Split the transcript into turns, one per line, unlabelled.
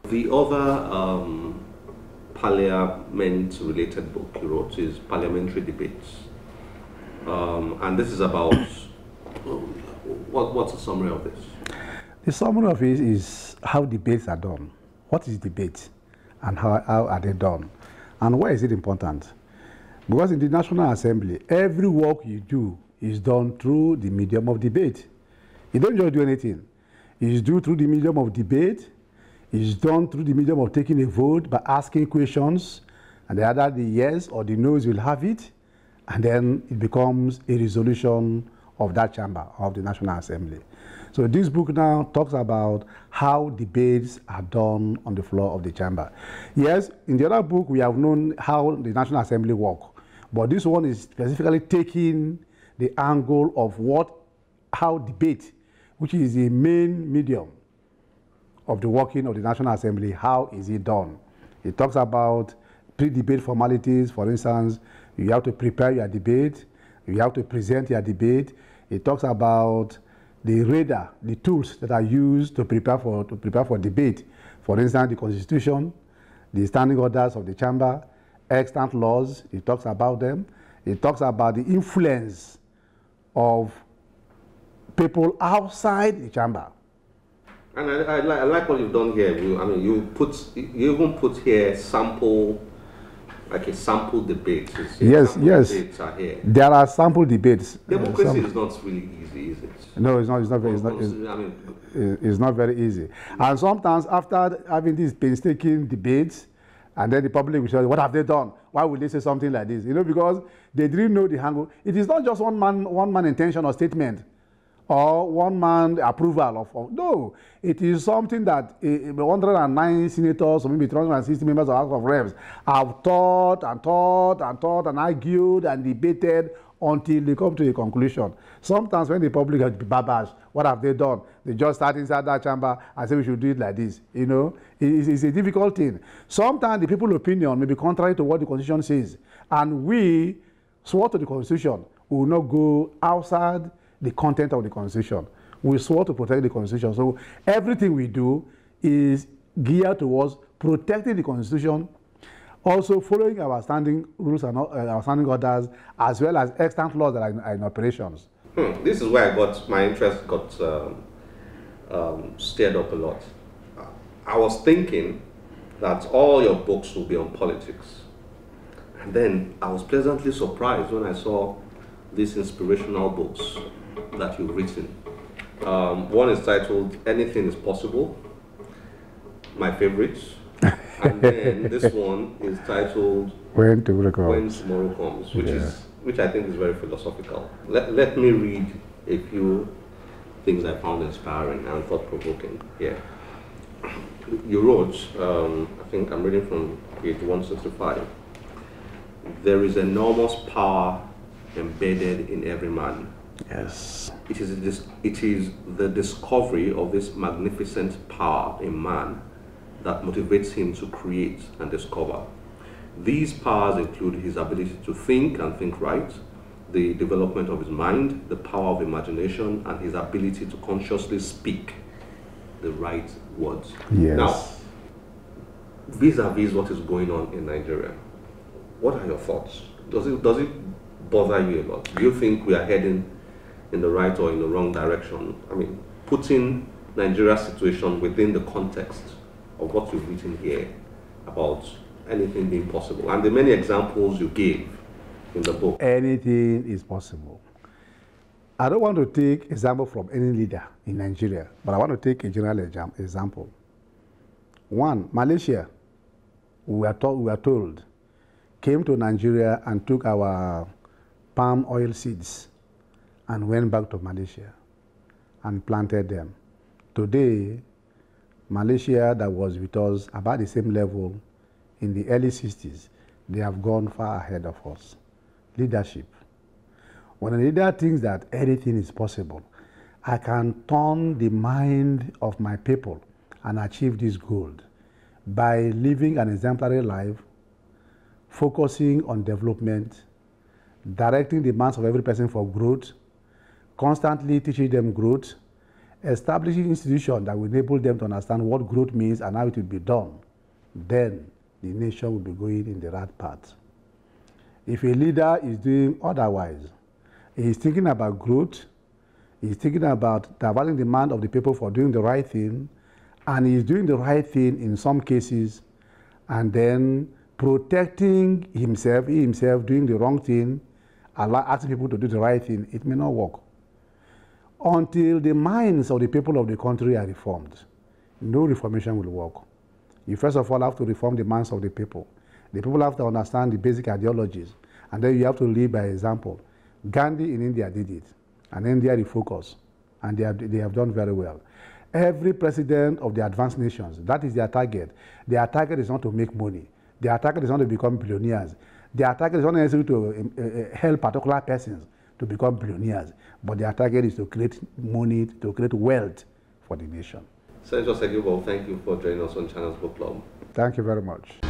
The other parliament-related book you wrote is Parliamentary Debates. And this is about, what's the summary of this?
The summary of it is how debates are done. What is debate and how are they done? And why is it important? Because in the National Assembly, every work you do is done through the medium of debate. You don't just do anything. It's done through the medium of debate. It's done through the medium of taking a vote by asking questions, and either the yes or the no's will have it, and then it becomes a resolution of that chamber of the National Assembly. So this book now talks about how debates are done on the floor of the chamber. Yes, in the other book we have known how the National Assembly works, but this one is specifically taking the angle of how debate, which is the main medium of the working of the National Assembly, how is it done? It talks about pre-debate formalities. For instance, you have to prepare your debate, you have to present your debate. It talks about the radar, the tools that are used to prepare for debate. For instance, the Constitution, the standing orders of the chamber, extant laws. It talks about them. It talks about the influence of people outside the chamber.
And I like what you've done here. You even put here sample, like a sample debate.
Yes, yes.
Debates are here.
There are sample debates.
Democracy is not really easy, is it?
No, it's not. It's not very. It's not very easy. And sometimes after having these painstaking debates, and then the public will say, "What have they done? Why would they say something like this?" You know, because they didn't know the angle. It is not just one man intention or statement, or one man approval of. No, it is something that 109 senators or maybe 360 members of House of Reps have thought and argued and debated until they come to a conclusion. Sometimes when the public has babashed, what have they done? They just start inside that chamber and say we should do it like this. You know, it's a difficult thing. Sometimes the people's opinion may be contrary to what the Constitution says, and we swore to the Constitution. We will not go outside the content of the Constitution. We swore to protect the Constitution. So everything we do is geared towards protecting the Constitution, also following our standing rules and our standing orders, as well as extant laws that are in operations.
This is where my interest got stirred up a lot. I was thinking that all your books will be on politics. And then I was pleasantly surprised when I saw these inspirational books that you've written. One is titled Anything is Possible, my favorite. And then this one is titled
When Tomorrow
Comes, which I think is very philosophical. Let me read a few things I found inspiring and thought-provoking here. You wrote, I think I'm reading from page 165, there is enormous power embedded in every man.
Yes.
It is the discovery of this magnificent power in man that motivates him to create and discover. These powers include his ability to think and think right, the development of his mind, the power of imagination, and his ability to consciously speak the right words.
Yes.
Now, vis-a-vis what is going on in Nigeria, what are your thoughts? Does it bother you a lot? Do you think we are heading in the right or in the wrong direction? I mean, putting Nigeria's situation within the context of what you've written here about anything being possible and the many examples you gave in the book.
Anything is possible. I don't want to take example from any leader in Nigeria, but I want to take a general example. One, Malaysia, we are told, came to Nigeria and took our palm oil seeds and went back to Malaysia and planted them. Today, Malaysia, that was with us about the same level in the early 60s, they have gone far ahead of us. Leadership. When a leader thinks that anything is possible, I can turn the mind of my people and achieve this goal by living an exemplary life, focusing on development, directing the demands of every person for growth, constantly teaching them growth, establishing institutions that will enable them to understand what growth means and how it will be done, then the nation will be going in the right path. If a leader is doing otherwise, he is thinking about growth, he is thinking about diverting the demand of the people for doing the right thing, and he is doing the right thing in some cases, and then protecting himself, he himself doing the wrong thing, asking people to do the right thing, it may not work. Until the minds of the people of the country are reformed, no reformation will work. You first of all have to reform the minds of the people. The people have to understand the basic ideologies, and then you have to lead by example. Gandhi in India did it, and India refocused, and they have done very well. Every president of the advanced nations, that is their target. Their target is not to make money. Their target is not to become billionaires. Their target is not necessarily to help particular persons to become billionaires, but their target is to create money, to create wealth for the nation.
Senator Segibo, thank you for joining us on Channels Book Club.
Thank you very much.